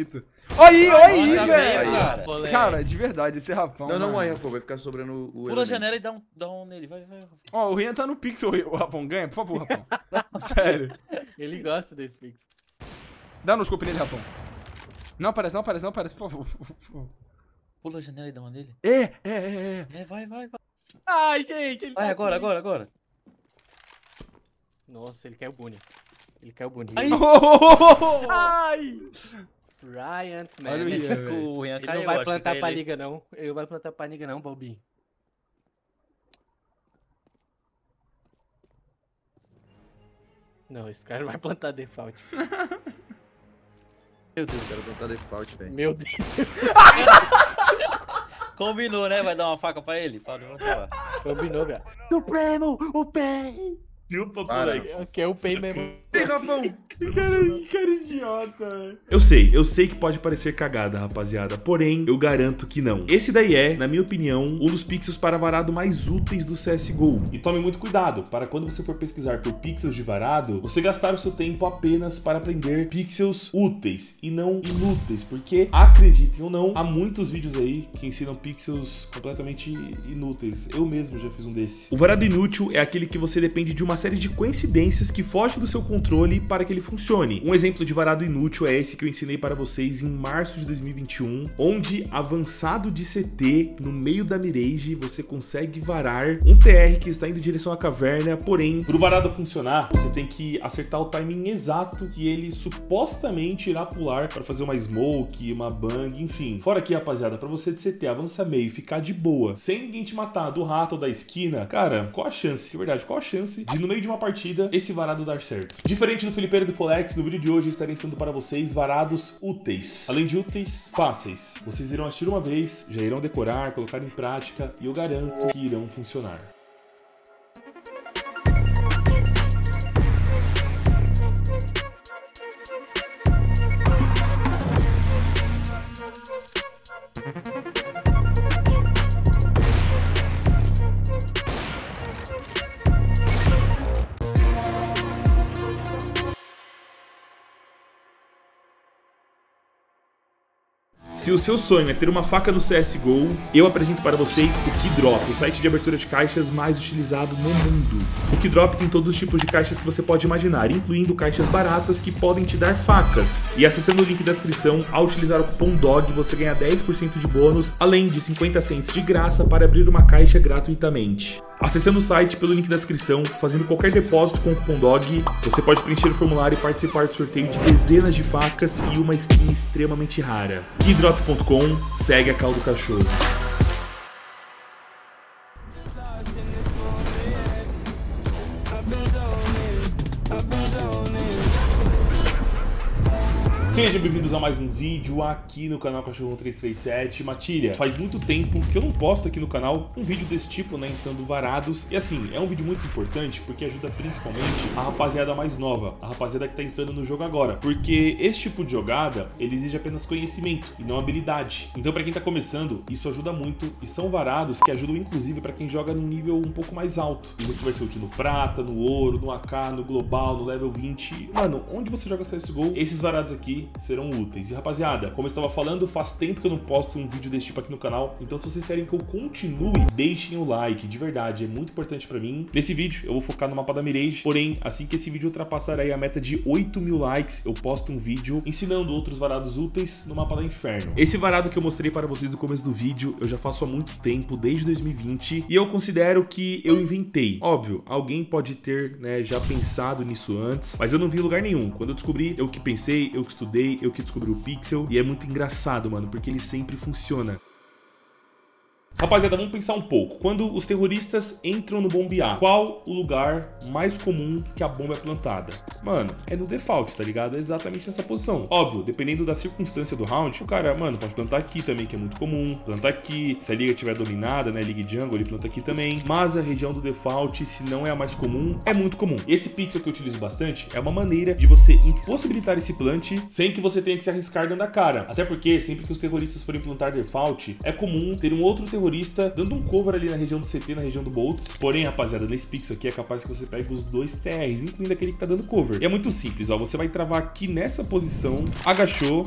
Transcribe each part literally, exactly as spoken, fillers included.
Olha aí, olha aí, Olha, velho. cara. Cara, de verdade, esse Rafão. Não, não mano. morre, Rafão. Vai ficar sobrando o Pula a elemento. janela e dá um, dá um nele. Vai, vai. Ó, o Rian tá no pixel, o Rafão ganha, por favor, Rafão. Sério. Ele gosta desse pix. Dá no scope nele, Rafão. Não aparece, não aparece, não aparece, por favor. Por favor. Pula a janela e dá um nele. É, é, é, é. É, vai, vai, vai. Ai, gente, ele Vai, tá agora, aqui. agora, agora. Nossa, ele caiu bonito. Ele caiu bonito. Aí. Ai! Ryan, man. Olha o Rian, Acho que velho. o Rian Ele caiu, não vai acho que plantar pra ele- liga, não. Ele não vai plantar pra liga, não, Bobinho. Não, esse cara não vai plantar default. Meu Deus. Quero botar default, velho. Meu Deus. Combinou, né? Vai dar uma faca pra ele? Fala, vamos falar. Combinou, velho. Supremo, o Pen. Chupa, Para. moleque. Que é o Pen mesmo. Ei, Rafão! Que cara idiota, velho. Eu sei, eu sei que pode parecer cagada, rapaziada, porém, eu garanto que não. Esse daí é, na minha opinião, um dos pixels para varado mais úteis do C S G O. E tome muito cuidado, para quando você for pesquisar por pixels de varado, você gastar o seu tempo apenas para aprender pixels úteis e não inúteis, porque, acreditem ou não, há muitos vídeos aí que ensinam pixels completamente inúteis. Eu mesmo já fiz um desse. O varado inútil é aquele que você depende de uma série de coincidências que fogem do seu controle para que ele funcione. Um exemplo de varado inútil é esse que eu ensinei para vocês em março de dois mil e vinte e um, onde avançado de C T, no meio da mirage, você consegue varar um T R que está indo em direção à caverna, porém, para o varado funcionar, você tem que acertar o timing exato que ele supostamente irá pular para fazer uma smoke, uma bang, enfim. Fora aqui, rapaziada, para você de C T avançar meio e ficar de boa, sem ninguém te matar do rato ou da esquina, cara, qual a chance, de verdade, qual a chance de no meio de uma partida esse varado dar certo? Diferente do Felipeiro do Polex, no vídeo de hoje eu estarei ensinando para vocês varados úteis. Além de úteis, fáceis. Vocês irão assistir uma vez, já irão decorar, colocar em prática e eu garanto que irão funcionar. Se o seu sonho é ter uma faca no C S G O, eu apresento para vocês o Keydrop, o site de abertura de caixas mais utilizado no mundo. O Keydrop tem todos os tipos de caixas que você pode imaginar, incluindo caixas baratas que podem te dar facas. E acessando o link da descrição, ao utilizar o cupom D O G, você ganha dez por cento de bônus, além de cinquenta cents de graça para abrir uma caixa gratuitamente. Acessando o site pelo link da descrição, fazendo qualquer depósito com o cupom D O G, você pode preencher o formulário e participar do sorteio de dezenas de facas e uma skin extremamente rara. keydrop ponto com, segue a call do cachorro. Sejam bem-vindos a mais um vídeo aqui no canal Cachorro três três sete. Matilha, faz muito tempo que eu não posto aqui no canal um vídeo desse tipo, né, instando varados. E assim, é um vídeo muito importante porque ajuda principalmente a rapaziada mais nova, a rapaziada que tá entrando no jogo agora. Porque esse tipo de jogada, ele exige apenas conhecimento e não habilidade. Então pra quem tá começando, isso ajuda muito e são varados que ajudam inclusive pra quem joga num nível um pouco mais alto. Nível que vai ser útil no prata, no ouro, no A K, no global, no level vinte. Mano, onde você joga C S G O, esses varados aqui serão úteis. E rapaziada, como eu estava falando, faz tempo que eu não posto um vídeo desse tipo aqui no canal, então se vocês querem que eu continue, deixem o like, de verdade, é muito importante pra mim. Nesse vídeo eu vou focar no mapa da Mirage, porém, assim que esse vídeo ultrapassar aí a meta de oito mil likes, eu posto um vídeo ensinando outros varados úteis no mapa da Inferno. Esse varado que eu mostrei para vocês no começo do vídeo, eu já faço há muito tempo, desde dois mil e vinte, e eu considero que eu inventei. Óbvio, alguém pode ter, né, já pensado nisso antes, mas eu não vi em lugar nenhum. Quando eu descobri, eu que pensei, eu que estudei, eu que descobri o pixel, e é muito engraçado, mano, porque ele sempre funciona. Rapaziada, vamos pensar um pouco. Quando os terroristas entram no bombear, qual o lugar mais comum que a bomba é plantada? Mano, é no default, tá ligado? É exatamente nessa posição. Óbvio, dependendo da circunstância do round, o cara, mano, pode plantar aqui também, que é muito comum. Plantar aqui, se a liga estiver dominada, né, liga jungle, ele planta aqui também. Mas a região do default, se não é a mais comum, é muito comum. Esse pixel que eu utilizo bastante é uma maneira de você impossibilitar esse plant sem que você tenha que se arriscar dando a cara. Até porque, sempre que os terroristas forem plantar default, é comum ter um outro terrorista dando um cover ali na região do C T, na região do Boltz. Porém, rapaziada, nesse pixel aqui é capaz que você pegue os dois T Rs, incluindo aquele que tá dando cover. E é muito simples, ó. Você vai travar aqui nessa posição, agachou,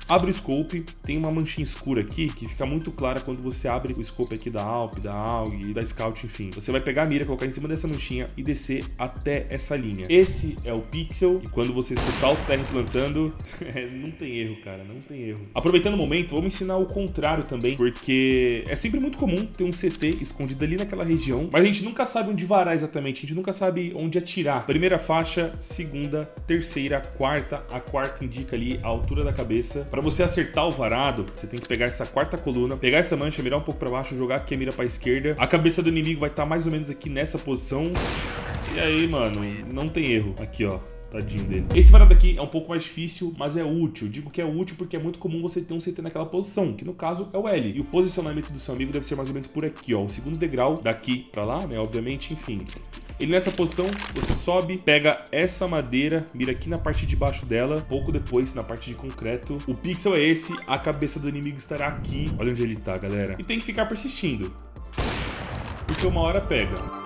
abre o scope, tem uma manchinha escura aqui que fica muito clara quando você abre o scope aqui da Alp, da A U G e da Scout, enfim. Você vai pegar a mira, colocar em cima dessa manchinha e descer até essa linha. Esse é o pixel e quando você escutar o T R plantando, não tem erro, cara, não tem erro. Aproveitando o momento, vamos ensinar o contrário também, porque é sempre muito comum ter um C T escondido ali naquela região, mas a gente nunca sabe onde varar exatamente, a gente nunca sabe onde atirar. Primeira faixa, segunda, terceira, quarta, a quarta indica ali a altura da cabeça. Para você acertar o varado, você tem que pegar essa quarta coluna, pegar essa mancha, mirar um pouco para baixo, jogar aqui a mira para esquerda. A cabeça do inimigo vai estar mais ou menos aqui nessa posição. E aí, mano, não tem erro. Aqui, ó. Tadinho dele. Esse varado aqui é um pouco mais difícil, mas é útil. Digo que é útil porque é muito comum você ter um C T naquela posição, que no caso é o L. E o posicionamento do seu amigo deve ser mais ou menos por aqui, ó. O segundo degrau daqui pra lá, né? Obviamente, enfim. Ele nessa posição, você sobe, pega essa madeira, mira aqui na parte de baixo dela, pouco depois na parte de concreto. O pixel é esse, a cabeça do inimigo estará aqui. Olha onde ele tá, galera. E tem que ficar persistindo, porque uma hora pega.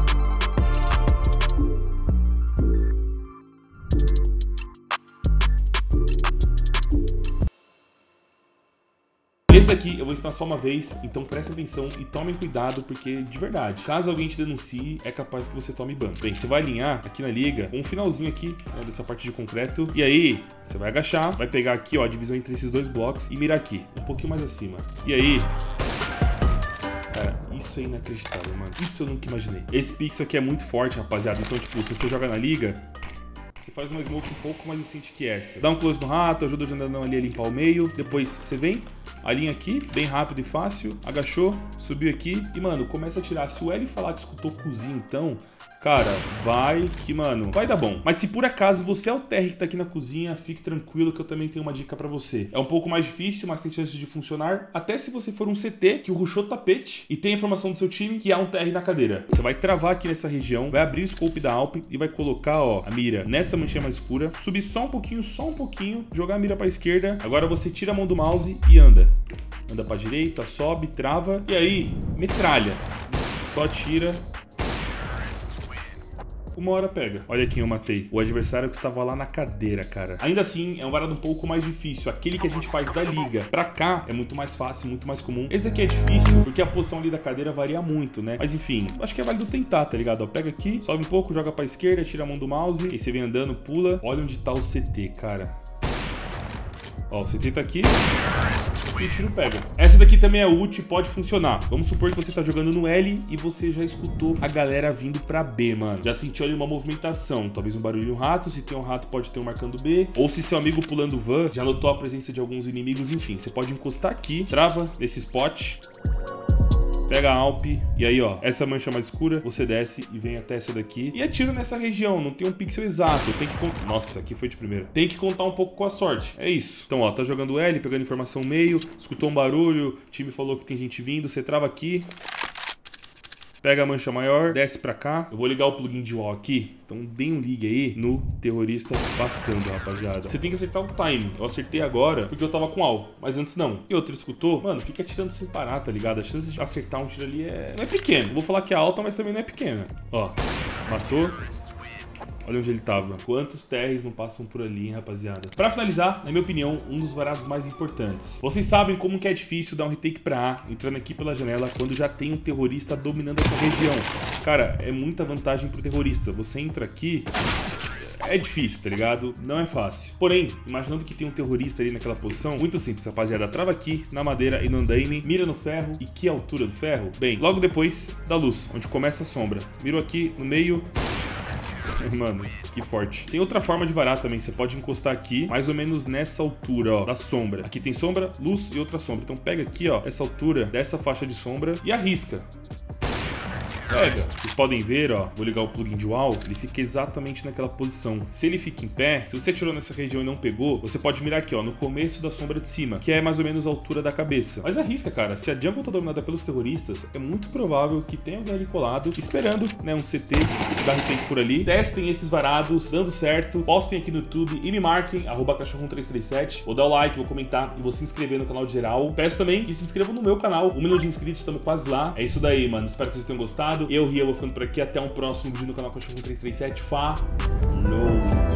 Esse daqui eu vou ensinar só uma vez, então prestem atenção e tomem cuidado, porque de verdade, caso alguém te denuncie, é capaz que você tome ban. Bem, você vai alinhar aqui na liga com um finalzinho aqui, né, dessa parte de concreto, e aí você vai agachar, vai pegar aqui, ó, a divisão entre esses dois blocos e mirar aqui, um pouquinho mais acima. E aí... Cara, isso é inacreditável, mano. Isso eu nunca imaginei. Esse pixel aqui é muito forte, rapaziada, então, tipo, se você joga na liga... Você faz uma smoke um pouco mais decente que essa. Dá um close no rato, ajuda o janelão ali a limpar o meio. Depois você vem, alinha aqui, bem rápido e fácil. Agachou, subiu aqui e, mano, começa a tirar. Se o L falar que escutou cozinho, então... Cara, vai que, mano, vai dar bom. Mas se por acaso você é o T R que tá aqui na cozinha, fique tranquilo que eu também tenho uma dica pra você. É um pouco mais difícil, mas tem chance de funcionar. Até se você for um C T que rushou o tapete e tem a informação do seu time que há um T R na cadeira. Você vai travar aqui nessa região, vai abrir o scope da Alp e vai colocar, ó, a mira nessa manchinha mais escura. Subir só um pouquinho, só um pouquinho, jogar a mira pra esquerda. Agora você tira a mão do mouse e anda. Anda pra direita, sobe, trava e aí, metralha. Só tira... Uma hora pega. Olha quem eu matei. O adversário que estava lá na cadeira, cara. Ainda assim, é um varado um pouco mais difícil. Aquele que a gente faz da liga pra cá é muito mais fácil, muito mais comum. Esse daqui é difícil porque a posição ali da cadeira varia muito, né? Mas enfim, acho que é válido tentar, tá ligado? Ó, pega aqui, sobe um pouco, joga pra esquerda, tira a mão do mouse. E você vem andando, pula. Olha onde tá o C T, cara. Ó, o C T tá aqui e o tiro pega. Essa daqui também é útil e pode funcionar. Vamos supor que você tá jogando no L e você já escutou a galera vindo pra B, mano. Já sentiu ali uma movimentação, talvez um barulho de um rato. Se tem um rato, pode ter um marcando B. Ou se seu amigo pulando van, já notou a presença de alguns inimigos. Enfim, você pode encostar aqui, trava nesse spot, pega a Alp e aí, ó, essa mancha mais escura, você desce e vem até essa daqui e atira nessa região, não tem um pixel exato, tem que... Nossa, aqui foi de primeira. Tem que contar um pouco com a sorte, é isso. Então, ó, tá jogando L, pegando informação meio, escutou um barulho, o time falou que tem gente vindo, você trava aqui, pega a mancha maior, desce pra cá. Eu vou ligar o plugin de wall aqui, então dê um ligue aí no terrorista passando, rapaziada. Você tem que acertar o timing. Eu acertei agora porque eu tava com wall, mas antes não. E outro escutou? Mano, fica atirando sem parar, tá ligado? A chance de acertar um tiro ali é... não é pequena. Vou falar que é alta, mas também não é pequena. Ó, matou. Olha onde ele tava. Quantos T Rs não passam por ali, hein, rapaziada? Pra finalizar, na minha opinião, um dos varados mais importantes. Vocês sabem como que é difícil dar um retake pra A, entrando aqui pela janela, quando já tem um terrorista dominando essa região. Cara, é muita vantagem pro terrorista. Você entra aqui... é difícil, tá ligado? Não é fácil. Porém, imaginando que tem um terrorista ali naquela posição, muito simples, rapaziada. Trava aqui, na madeira e no andaime, mira no ferro. E que altura do ferro? Bem, logo depois da luz, onde começa a sombra. Miro aqui no meio... Mano, que forte. Tem outra forma de varar também. Você pode encostar aqui, mais ou menos nessa altura, ó, da sombra. Aqui tem sombra, luz e outra sombra. Então pega aqui, ó, essa altura dessa faixa de sombra e arrisca. Pega. Vocês podem ver, ó, vou ligar o plugin de wall, ele fica exatamente naquela posição. Se ele fica em pé, se você atirou nessa região e não pegou, você pode mirar aqui, ó, no começo da sombra de cima, que é mais ou menos a altura da cabeça. Mas arrisca, cara. Se a jungle tá dominada pelos terroristas, é muito provável que tenha alguém ali colado, esperando, né, um C T da retake por ali. Testem esses varados, dando certo, postem aqui no YouTube e me marquem, arroba cachorro um três três sete. Vou dar o like, vou comentar e vou se inscrever no canal de geral. Peço também que se inscrevam no meu canal, um milhão de inscritos, estamos quase lá. É isso daí, mano. Espero que vocês tenham gostado. Eu, Ria, vou ficando por aqui. Até um próximo vídeo no canal Cachorro um três três sete. Falou!